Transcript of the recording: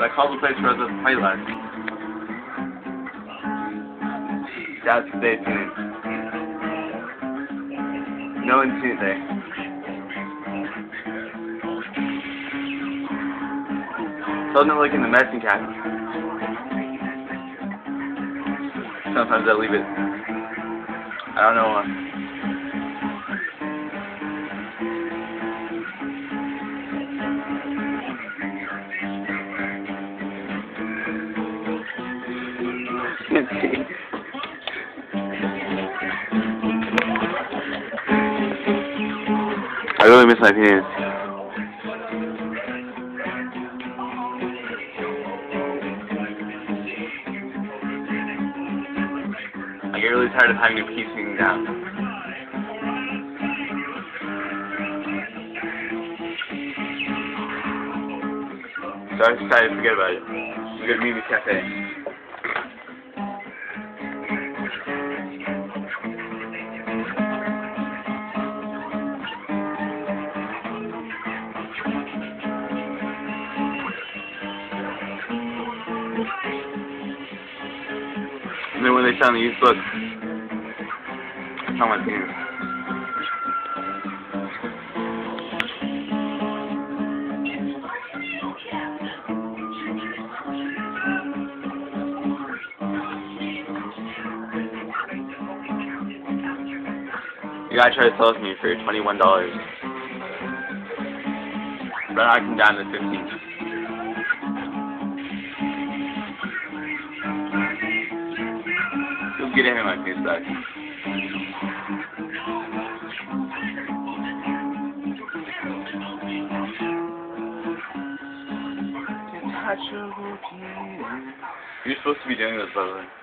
I called the place where the fight last. That's today's penis. No one's seen it there. Told them to look in the medicine cabinet. Sometimes I leave it. I don't know why. Can't see. I really miss my penis. I get really tired of having to piece things down. So I decided to forget about it. We're going to meet in the cafe. And then when they found the used book, I found my penis. The guy tried to sell it to me for $21. But I knocked him down to $15. Just get him my penis back. Detachable Penis. You're supposed to be doing this, by the way.